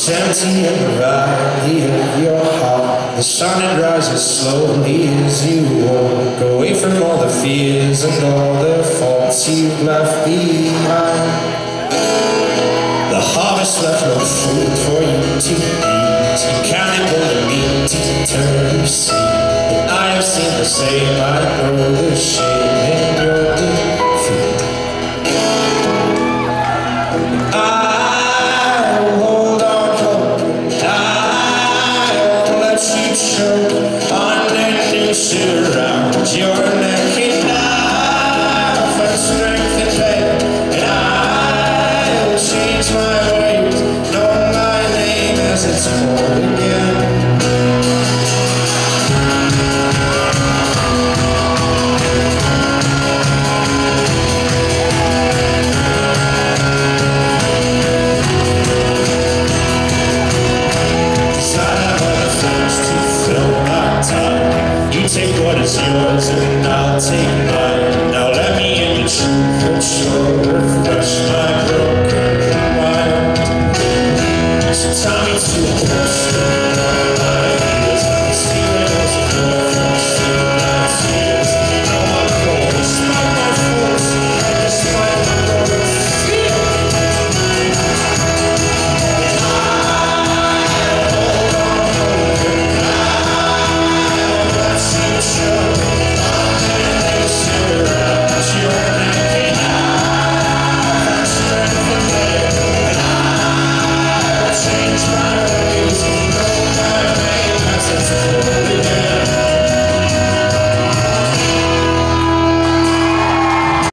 It's empty in the valley of your heart. The sun it rises slowly as you walk away from all the fears and all the faults you've left behind. The harvest left no food for you to eat. You can't hold the meat to turn you see. But I have seen the same. I know the shame in your defeat. I will hold on hope. I won't let you choke underneath around your neck enough and strength and pain. And I will change my ways, know my name as it's born again. Take what is yours and I'll take mine. Now let me in the truth and show, refresh my broken mind. So tie me to a poster.